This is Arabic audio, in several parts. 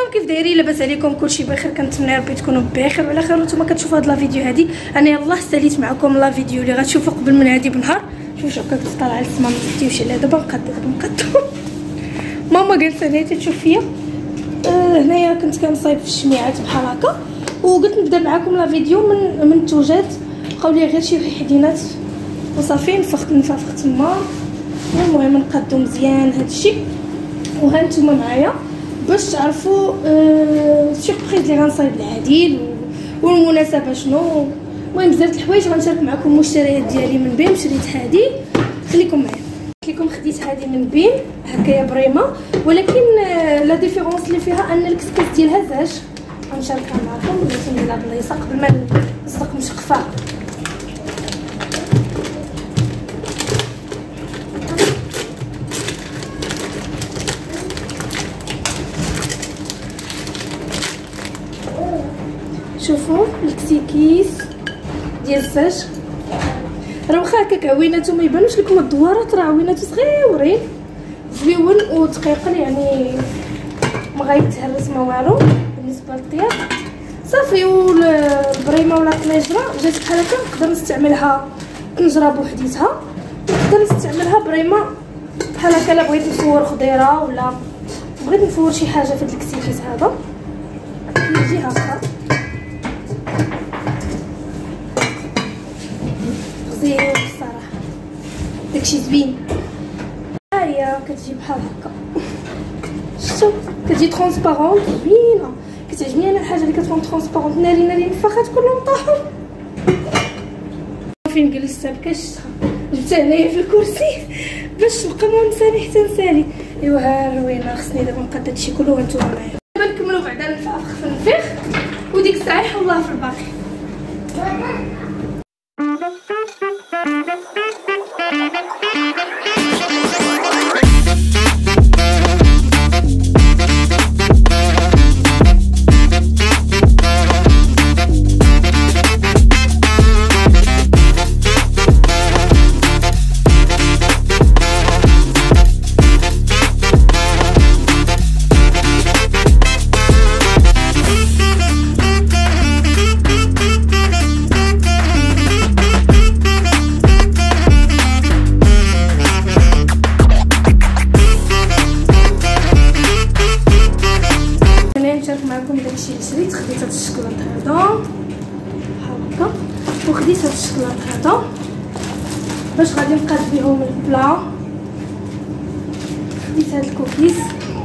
السلام، كيف دايرين؟ لاباس عليكم؟ كلشي بخير؟ كنتمنى ربي تكونوا بخير وعلى خير. وانتم كتشوفوا هاد لا فيديو هادي، انا يلاه ساليت معكم لا فيديو اللي غتشوفوا قبل من هادي بنهار. شوف هكا كنت طالعه للسما، ما تفتيوش عليها. دابا نقدو ماما جالسه هنا تشوف فيا. هنايا كنت كنصايب في الشميعات بحال هكا، وقلت نبدا معكم لا فيديو من التوجات. بقاو لي غير شي حدينات وصافي نفخت تما. المهم نقادو مزيان هادشي، وها نتوما معايا باش تعرفوا السوربريز اللي غنصايب لعادل والمناسبه شنو. المهم بزاف الحوايج غنشارك معكم المشتريات ديالي من بين. شريت هادي، خليكم معايا. قلت لكم خديت هادي من بين هكايا بريمه، ولكن لا ديفيرونس اللي فيها ان الكسكس ديالها زاج. غنشاركها معكم. بغيت نديرها باليسا قبل ما نصدق مشقفه. شوفوا الكسيكيس ديال الزاج، راه واخا هكاك عويناتو ما يبانوش لكم الدوارات، راه عويناتو صغيورين زويون وتقيقل، يعني ما غيتهرس ما والو بالنسبه للطياب. صافي. والبريمه ولا الطنجره جات بحال هكا، نقدر نستعملها طنجره بوحديتها، نقدر نستعملها بريمه بحال هكا. لا بغيت نفور خضيره ولا بغيت نفور شي حاجه في هاد الكسيكيس هذا يجي هكا زين بصراحه، داكشي زوين. ها هي كتجي بحال هكا، شفتوا كتجي ترونسبارونت زوينه. كتعجبني انا الحاجه اللي كتكون ترونسبارونت ناري الفخات كلهم طاحوا. فين جلست بكشتها جبتها هنايا في الكرسي باش نبقى ما نسالي حتى نسالي. ايوا ها روينه، خصني دابا نقاد هادشي كله وانتوما معايا. دابا نكملوا بعدا نفخ في النفيخ، وديك الساعه يحولها في الباقي. خديت هاد الشكلاط هذا بحال هكا، وخديت هاد الشكلاط هذا باش غادي نقاد بهم البلا. خديت هاد الكوكيز،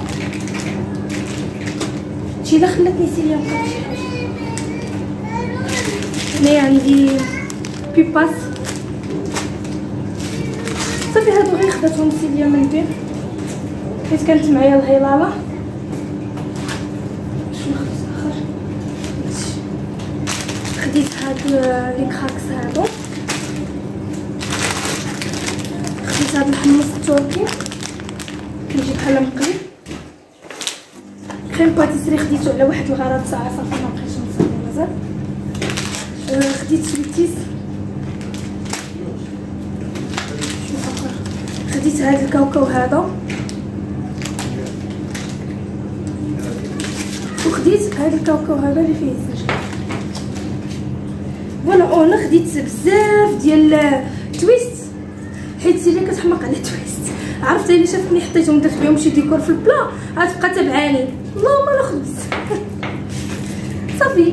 هادشي الا خلاتني سيليا نقاد شي حاجه. هنايا عندي بيباس، صافي هادو غير خداتهم سيليا من بين حيت كانت معايا الهيلاله. خديت هاد لي كراكس هادو، خديت هاد الحمص التركي كيجي بحال مقلي. كريم باتيسري خديتو على واحد الغرض ساعه، صافي ما بقيتش نصايب مازال. خديت سويتيس، خديت هاد الكاوكاو هذا، وخديت هاد الكاوكاو هذا اللي فيه الزنجبيل. فوالا. انا خديت بزاف ديال تويست حيت سيليا كتحماق على تويست. عرفتي الا شافتني حطيتهم درت بهم شي ديكور في البلا غتبقى تبعاني. اللهم لا خبز. صافي.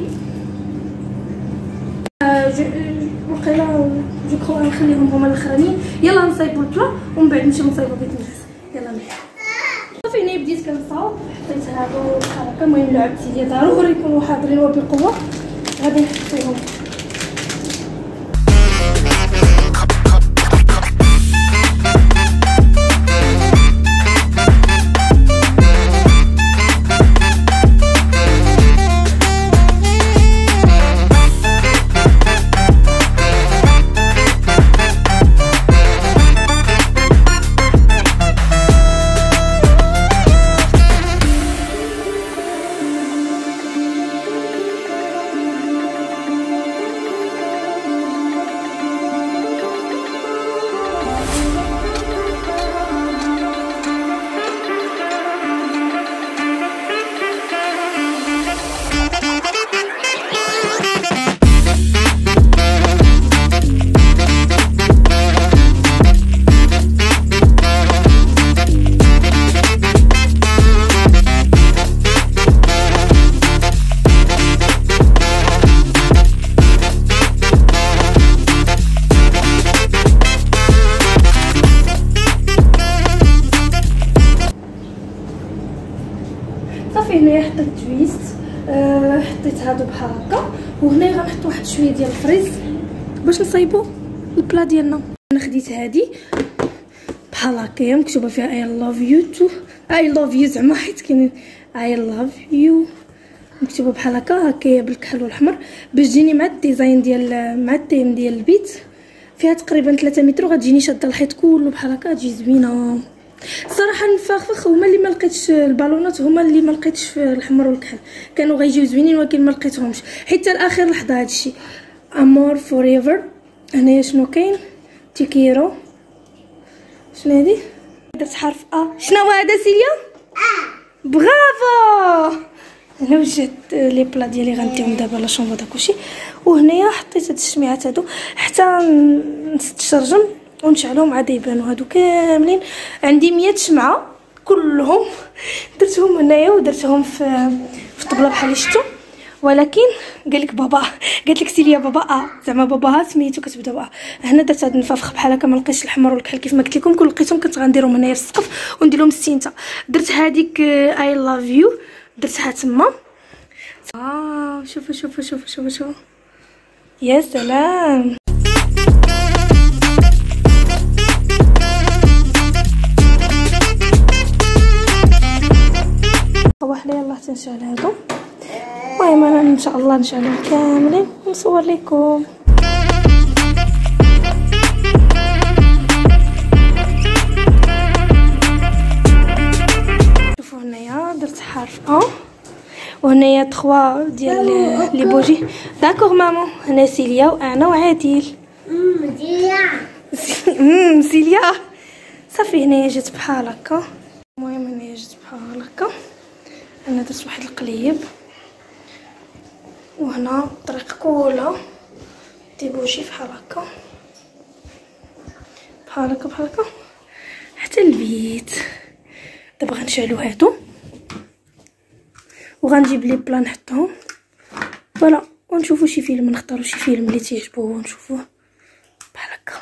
وقيلا جو كرو نخليهم هما الاخرانيين. يلا نصايبوا البلا ومن بعد نمشيو نصايبوا بيت الناس. يلا معايا. صافي هنا بديت كنصاوب، حطيت هادو بحال هكا. المهم لعبتي ديال ضروري يكونوا حاضرين وبقوه. غادي نحط فيهم هنايا حطيت تويست، حطيت هادو بحال هكا، وهنايا غنحط واحد شويه ديال الفريز باش نصايبو البلا ديالنا. انا خديت هادي بحال هكايا مكتوبه فيها اي لاف يو تو، اي لاف يو زعما حيت كاين اي لاف يو مكتوبه بحال هكايا بالكحل والاحمر باش تجيني مع الديزاين ديال مع التيم ديال البيت. فيها تقريبا 3 متر وغتجيني شاده الحيط كله بحال هكا، تجي زوينه صراحه. الفخفخ هما اللي ما لقيتش، البالونات هما اللي ما لقيتش في الاحمر والكحل، كانوا غيجيو زوينين ولكن ما لقيتهمش حتى لاخر لحظه. هادشي امور فوريفر. هنايا شنو كاين؟ تيكيرو. شنو هادي؟ درت حرف شنو هذا سيليا؟ برافو. انا وجدت لي بلا ديالي غنديهم دابا لا شونفو داكوشي. وهنايا حطيت هاد الشميعات هادو حتى نستشرجم ونشعلهم عاد يبانوا. هادو كاملين عندي 100 شمعه كلهم درتهم هنايا ودرتهم في الطبله بحال اللي شفتوا. ولكن قال لك بابا، قالت لك سيليا بابا زعما باباها سميتو كتبدا هنا. درت هاد النفافخ بحال هكا، ما لقيتش الاحمر والكحل كيف ما قلت لكم، كون لقيتهم كنت غنديرهم هنايا في السقف وندير لهم السينتا. درت هذيك اي لاف يو درتها تما. شوفوا شوفوا شوفوا شوفوا شوفوا يا سلام. صباح لي يلاه تنشعل هادو. المهم انا ان شاء الله نشعلهم كاملين ونصور لكم. شوفوا هنايا درت حرف وهنايا 3 ديال لي بوجي. داكوغ مامون. هنا سيليا وانا وعادل. سيليا صافي. هنايا جات بحال هكا. المهم هنايا جات بحال هكا. انا درت واحد القليب وهنا الطريق كلها دي بوجي بحال هكا بحال هكا بحال هكا حتى البيت. دابا غنشعلو هادو وغنجيب لي بلان نحطهم فوالا، ونشوفوا شي فيلم، نختاروا شي فيلم اللي تيعجبوه ونشوفوه بحال هكا.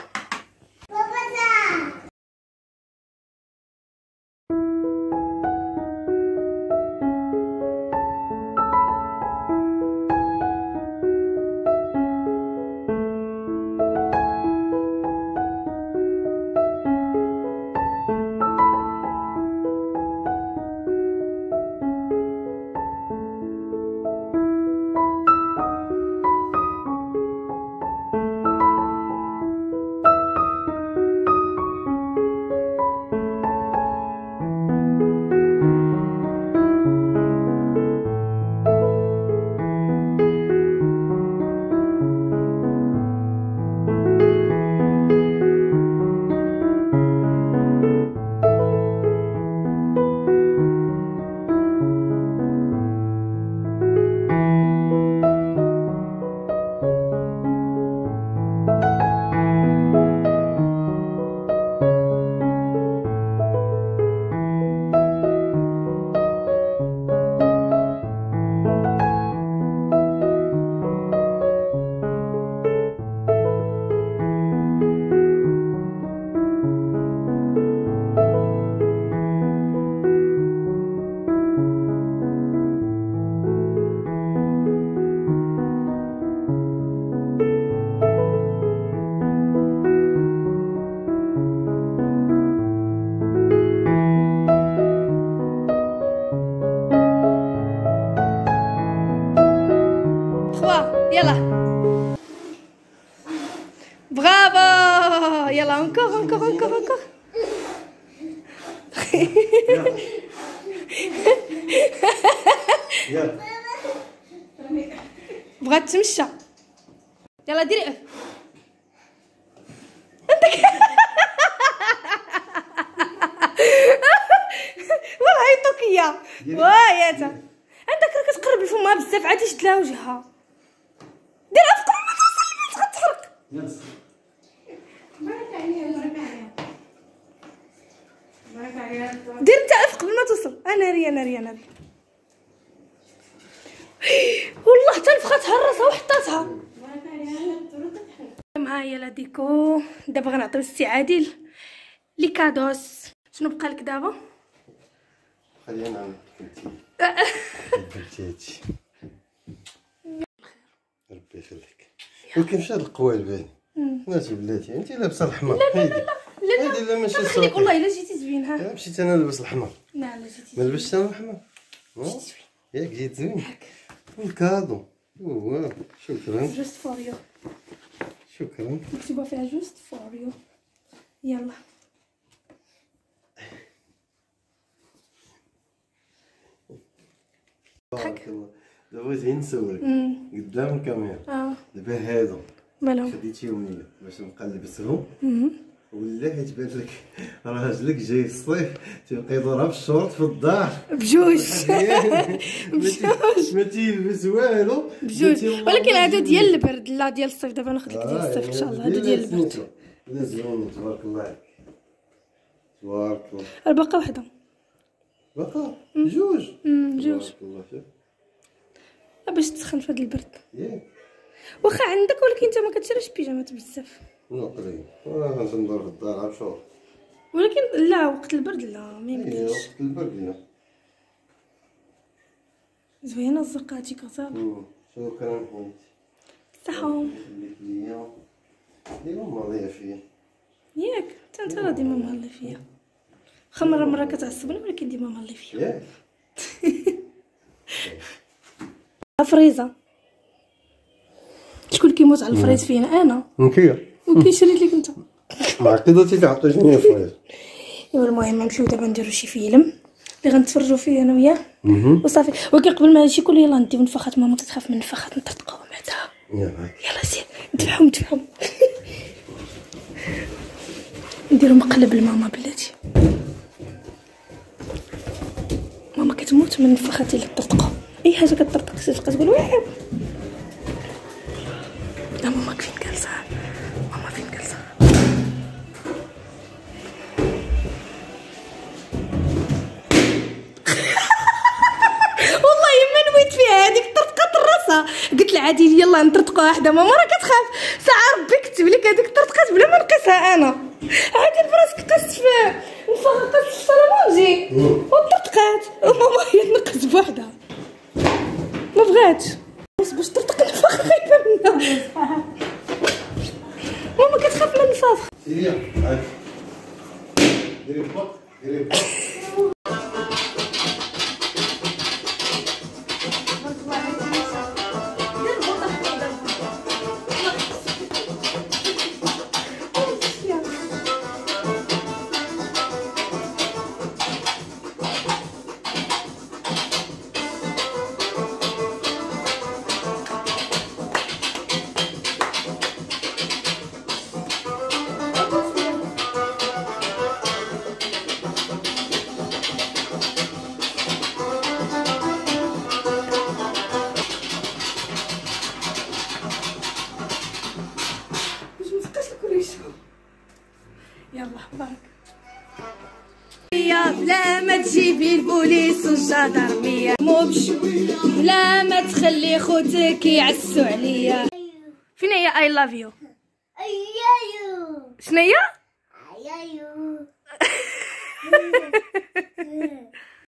يلا برافو. يلا encore encore encore encore. بغات تمشى. يلا ديري انت. والله عيطوكيه واياتا عندك راه كتقرب لفمها بزاف عاد شد لها وجهها. دير افق ما توصل البنت غتحرق. دير انت افق قبل ما توصل. انا ريان والله حتى نفخات هرسها وحطاتها. معايا لا ديكو. دابا غنعطيو السي عادل لي كادوس. شنو بقى لك دابا؟ خلينا درتي هادشي ربي يخليك. ولكن مشى القوال بالي ناتي بلاتي انت لابسه الاحمر. لا لا لا هادي لا ماشي خليك والله الا جيتي زوين. ها مشيت انا نلبس الاحمر. لا لا جيتي ما لبستش انا الاحمر. ياك جيت زوين. والكادو شكرا. جوست فور يو. شكرا. مكتوبه فيها جوست فور يو. يلا بارك الله. دابا بغيت غير نسولك قدام الكاميرا. دابا هادو مالهم خديتيهم ليا باش نبقى نلبسهم ولا حيت بان لك راجلك جاي الصيف تيبقى يدورها بالشورت في الدار بجوج ما تيلبس والو بجوج. ولكن هادو ديال البرد لا ديال الصيف. دابا ناخذ لك ديال الصيف ان شاء الله. هادو ديال البرد. لا زوين تبارك الله عليك. تبارك الله. الباقه وحده باقا جوج. جوج تبارك الله فيك. باش تسخن في هاد البرد. ياك واخا عندك ولكن انت ما كتشريش بيجامات بزاف. نقري غنمشي ندور في الدار عاد شوف. ولكن لا وقت البرد لا ما يمكنش. وقت البرد لا. زوينه الزرقاتي كصافي. شكرا حبيبتي. صحه خليك ليا ديما ماضيه فيا. ياك حتى انت راه ديما مهلي فيا. واخا مره كتعصبني ولكن ديما مهلي فيا. ياك فريزه. شكون كيموت على الفريز فينا؟ انا. نكيه وكيشريت لك انت. معقدتي تعطيني الفريز. ايوا المهم نمشيو دابا نديرو شي فيلم اللي غنتفرجوا فيه انا وياه وصافي. ولكن قبل ما هادشي كله يلاه نديو نفخات. ماما كتخاف من النفخات نطرطقوهم بعدا. يلا سير ندفعو نديرو مقلب لماما بلاتي. ماما كتموت من النفخات اللي طرطقو. اي حاجه كطرطق تبقى تقول واو. ماما فين جالسه؟ ماما فين جالسه؟ والله ما نويت فيها هذيك طرطقه راسها. قلت لها عادي يلا نطرطقوا واحده. ماما راه كتخاف. ساعه ربي كتب لك هذيك طرطقات بلا ما نقيسها انا. عادي براسك قست في نفخ قست في الصالونجي وطرطقات. وماما هي تنقز بوحدها ما بغاتش باش تطرطق النفخ. خايفه منها. ماما كتخاف من النفاخ. سيريا هاك ديري البط ديري البط. يلا بارك. يا بلا ما تجيبي البوليس والجدرمية مو بشوي. بلا ما تخلي خوتك يعسوا عليا. فين هي اي لاف يو؟ شنو هي؟